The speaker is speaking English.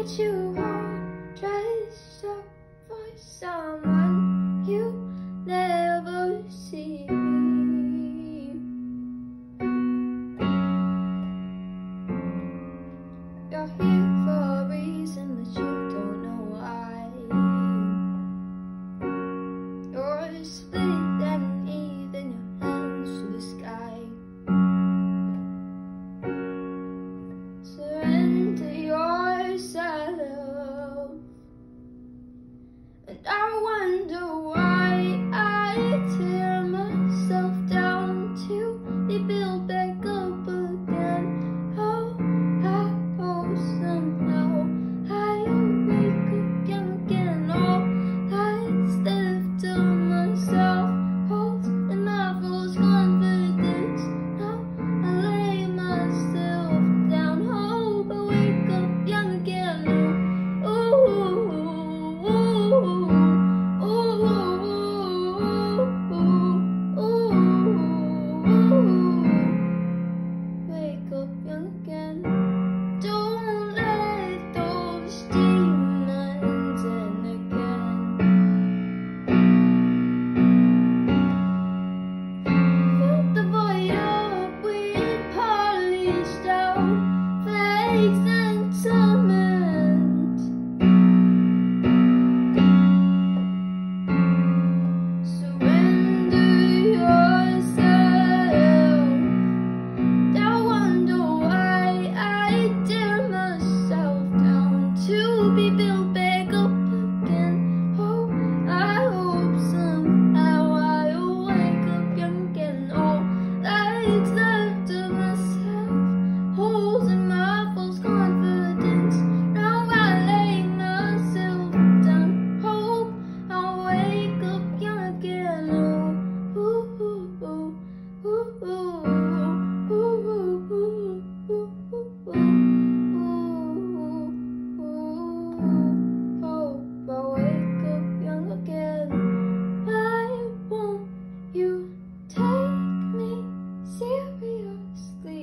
that you are dressed up for someone you never see. You're here for a reason that you don't know why. You're split and even your hands to the sky. Surrender yourself. And I wonder why I tear myself down to be built back up again. Oh, somehow I wake up young again. All that's left of myself holds in my false confidence. Now I lay myself down. Hope I wake up young again. Wake up young again. Don't let those demons in again. Fill the void up with polished out fake sentiment. Surrender yourself. I wonder why I tear myself down to be built back up again. Oh, I hope somehow I'll wake up young again. All that's left of myself holds in my false confidence. Now I lay myself down. Hope I'll wake up young again. Hope I wake up young again. Why won't you take me seriously?